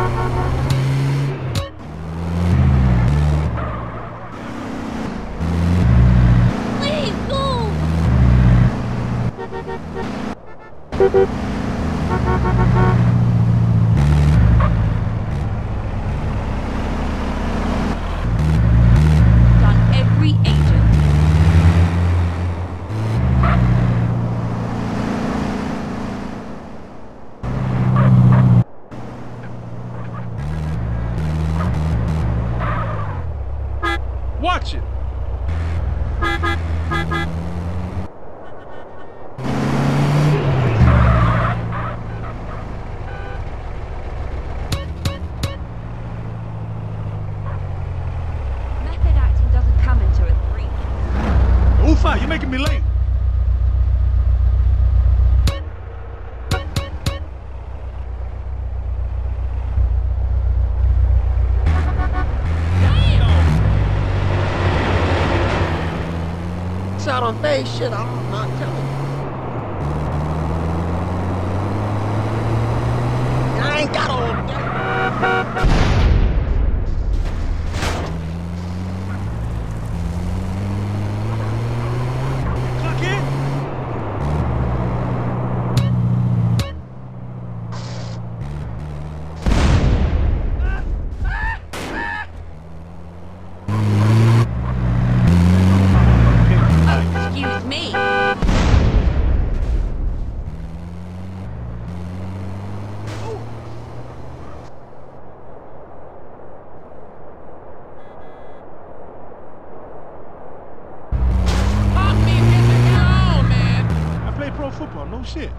Please move! On every agent. Watch it! Method acting doesn't come until at 3. Ufa, you're making me late. Shot on face, shit, I'm not telling you. I ain't got all day. Clock in. Excuse me. I play pro football, no shit.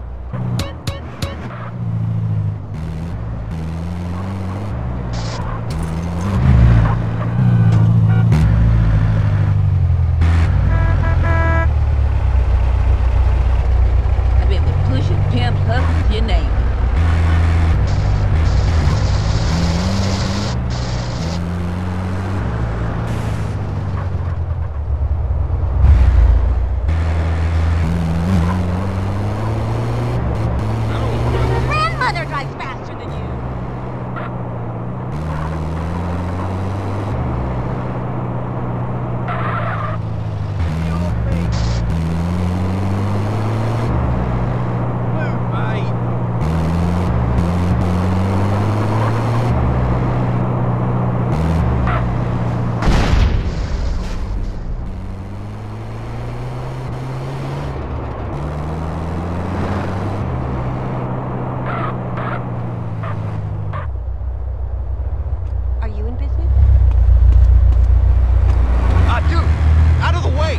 I've been with pushing, pimp, hustlers, you name it. Grandmother drives faster than you. Are you in business? Dude, out of the way.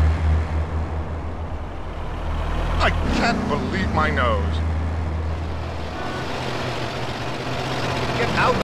I can't believe my nose. Get out.